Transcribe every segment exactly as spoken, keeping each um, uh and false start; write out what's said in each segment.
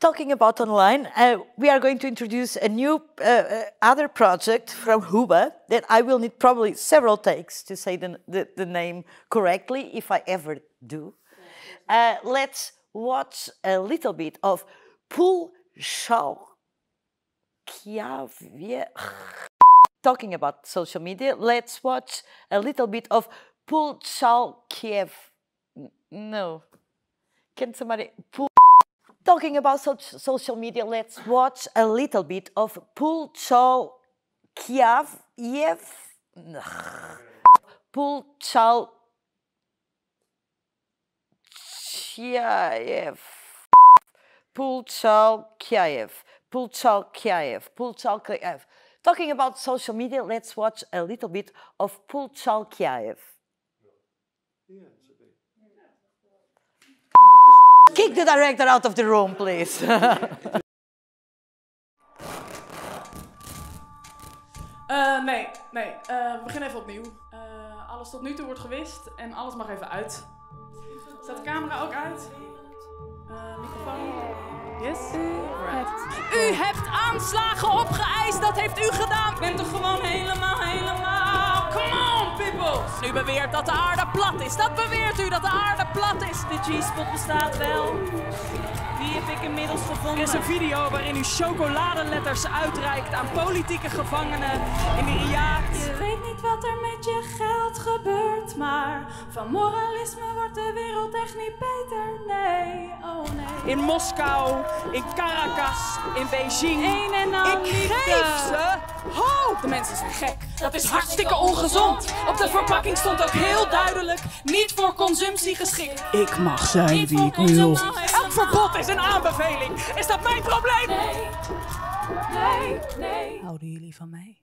talking about online, uh, we are going to introduce a new uh, uh, other project from Huba that I will need probably several takes to say the, the, the name correctly, if I ever do. Uh, let's watch a little bit of Pool Show. Talking about social media, let's watch a little bit of Pulchalkiev. No. Can somebody... Talking about so social media, let's watch a little bit of Pulchalkiev. Pulchalkiev. Pulchalkiev. Pulchalkiev. Pulchalkiev. Talking about social media, let's watch a little bit of Pulchalkiev. Kick the director out of the room, please. uh, nee, nee. Uh, we beginnen even opnieuw. Uh, alles tot nu toe wordt gewist en alles mag even uit. Staat de camera ook uit? Uh, microfoon? Yes? Right. U hebt aanslagen opgeëist, dat heeft u gedaan. Ik ben toch gewoon helemaal, helemaal... Come on, people! U beweert dat de aarde plat is. Dat beweert u, dat de aarde plat is. De G-spot bestaat wel. Die heb ik inmiddels gevonden. Er is een video waarin u chocoladeletters uitreikt aan politieke gevangenen in de Iriaat. Je weet niet wat er met je geld gebeurt, maar van moralisme wordt de wereld echt niet beter. Nee, oh nee. In Moskou, in Caracas, in Beijing. Een en al ik liefde. Geef ze hoop. De mensen zijn gek. Dat is hartstikke ongezond. Op de verpakking stond ook heel duidelijk: niet voor consumptie geschikt. Ik mag zijn wie ik wil. Elk verbod is een aanbeveling. Is dat mijn probleem? Nee, nee, nee. Houden jullie van mij?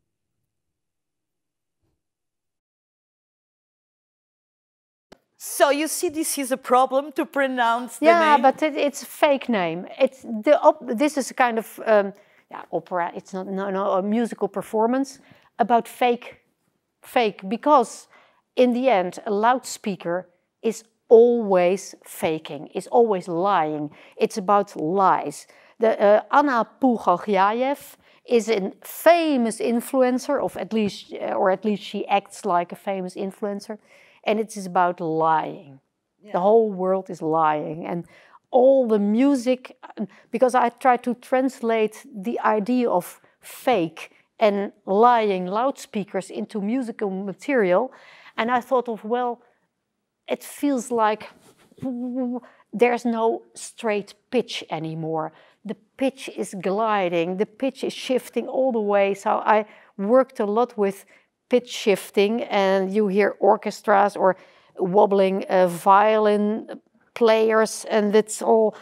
So you see, this is a problem to pronounce the yeah, name. Yeah, but it, it's a fake name. It's the op this is a kind of um, yeah, opera. It's not no, no a musical performance about fake, fake. Because in the end, a loudspeaker is always faking. Is always lying. It's about lies. The uh, Anna Pulchalkiev is a famous influencer, of at least, or at least she acts like a famous influencer. And it is about lying. Yeah. The whole world is lying. And all the music, because I try to translate the idea of fake and lying loudspeakers into musical material. And I thought of, well, it feels like there's no straight pitch anymore. The pitch is gliding, the pitch is shifting all the way. So I worked a lot with pitch shifting, and you hear orchestras or wobbling uh, violin players, and it's all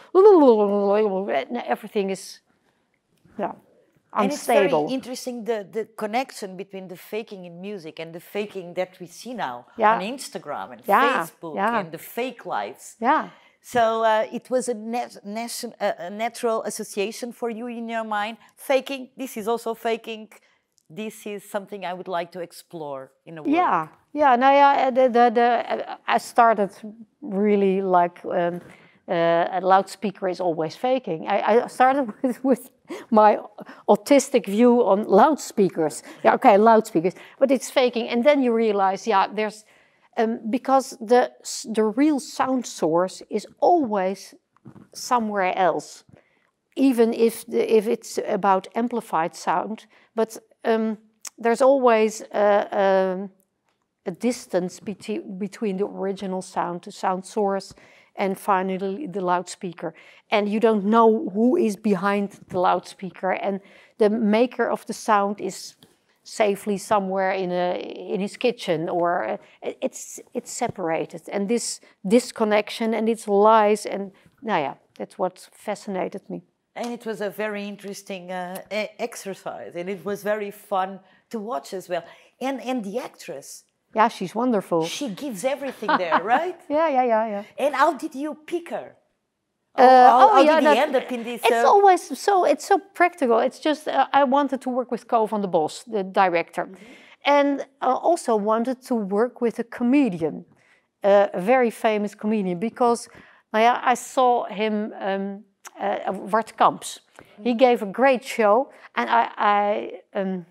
everything is yeah unstable. And it's very interesting the the connection between the faking in music and the faking that we see now yeah. on Instagram and yeah. Facebook yeah. and the fake lives. Yeah. So uh, it was a, nat nation, uh, a natural association for you in your mind. Faking. This is also faking. This is something I would like to explore in a way. Yeah, yeah. No, yeah. The, the, the, I started really like um, uh, a loudspeaker is always faking. I, I started with, with my autistic view on loudspeakers. Yeah, okay, loudspeakers, but it's faking. And then you realize, yeah, there's um, because the the real sound source is always somewhere else, even if the, if it's about amplified sound, but Um, there's always a, a, a distance between, between the original sound, the sound source, and finally the loudspeaker. And you don't know who is behind the loudspeaker. And the maker of the sound is safely somewhere in a in his kitchen, or uh, it's it's separated. And this disconnection and its lies, and nou yeah, that's what fascinated me. And it was a very interesting uh, exercise, and it was very fun to watch as well. And and the actress, yeah, she's wonderful. She gives everything there, right? Yeah, yeah, yeah, yeah. And how did you pick her? Uh, how, oh, how yeah, did that, he end up in this? It's uh, always so. It's so practical. It's just uh, I wanted to work with Ko van der Bos, the director, mm-hmm. and uh, also wanted to work with a comedian, uh, a very famous comedian, because uh, I saw him. Um, uh, Wart Kamps. He gave a great show, and I, I um,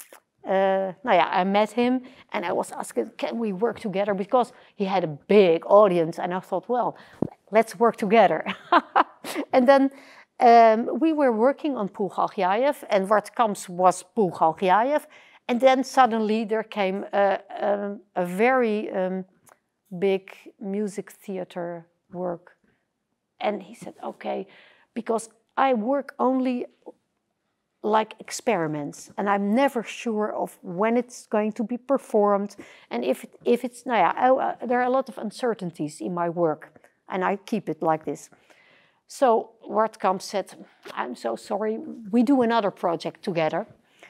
uh, nou ja, I met him, and I was asking, can we work together? Because he had a big audience, and I thought, well, let's work together. And then um, we were working on Poelgagiaev, and Wart Kamps was Poelgagiaev, and then suddenly there came a, a, a very um, big music theater work, and he said, okay, because I work only like experiments, and I'm never sure of when it's going to be performed, and if it, if it's, nou ja, I, there are a lot of uncertainties in my work, and I keep it like this. So Wart Kamps said, I'm so sorry, we do another project together,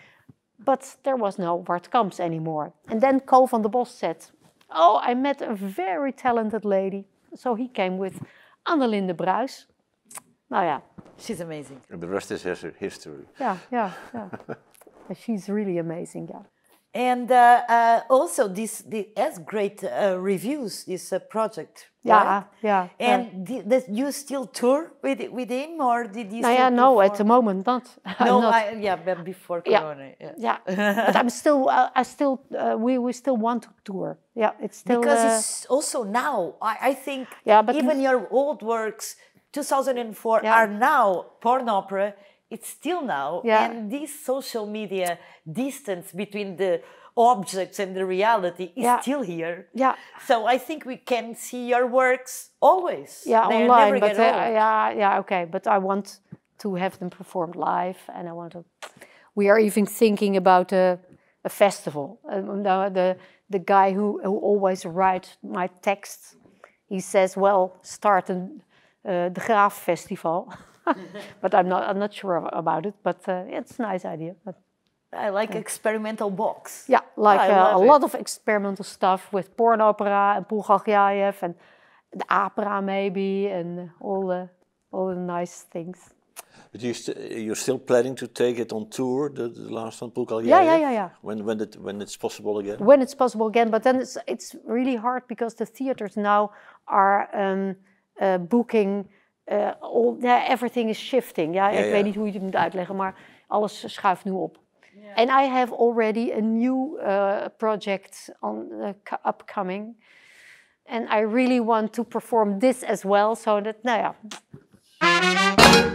but there was no Wart Kamps anymore. And then Co van der Bos said, oh, I met a very talented lady, so he came with Annelinde Bruis. Nou ja. She's amazing. And the rest is history. Yeah, yeah, yeah. She's really amazing, yeah. And uh, uh, also, this, this has great uh, reviews, this uh, project. Yeah, right? yeah. And yeah. did, did you still tour with with him, or did you? No, still yeah, no, perform? at the moment not. No, not. I, yeah, but before Corona. Yeah, yeah. yeah. But I'm still, uh, I still, uh, we we still want to tour. Yeah, it's still because uh, it's also now. I, I think yeah, but even your old works, two thousand four, yeah. are now porn opera. It's still now, yeah. and this social media distance between the objects and the reality is yeah. still here. Yeah. So I think we can see your works always. Yeah, They online, never but get uh, old. yeah, yeah, okay. But I want to have them performed live, and I want to. We are even thinking about a, a festival. Um, the, the the guy who who always writes my texts, he says, "Well, start a uh, the Graaf Festival," but I'm not I'm not sure about it. But uh, it's a nice idea. But, I like experimental box. yeah, like I uh, a love lot it. of experimental stuff with porn opera and Poelgagiaev and the opera maybe and all the all the nice things. But you st you're still planning to take it on tour, the, the last one, Poelgagiaev? Yeah, yeah, yeah, yeah. When when it when it's possible again? When it's possible again, but then it's it's really hard because the theaters now are um, uh, booking. Uh, all, yeah, everything is shifting. Ja, Ja, ik ja. weet niet hoe je het moet uitleggen, maar alles schuift nu op. And I have already a new uh, project on uh, upcoming, and I really want to perform this as well, so that, nou ja.